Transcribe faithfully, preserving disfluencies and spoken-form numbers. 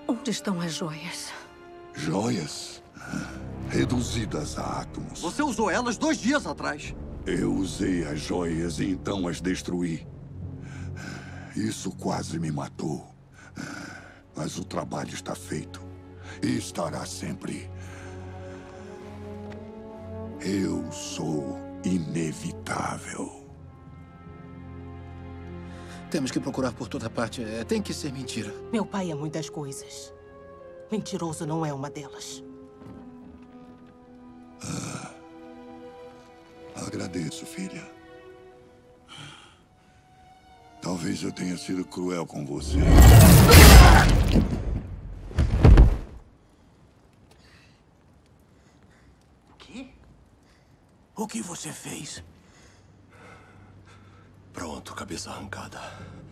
Onde estão as joias? Joias? Reduzidas a átomos. Você usou elas dois dias atrás. Eu usei as joias e então as destruí. Isso quase me matou. Mas o trabalho está feito. E estará sempre. Eu sou inevitável. Temos que procurar por toda parte. É, tem que ser mentira. Meu pai é muitas coisas. Mentiroso não é uma delas. Ah, agradeço, filha. Talvez eu tenha sido cruel com você. O quê? O que você fez? Pronto, cabeça arrancada.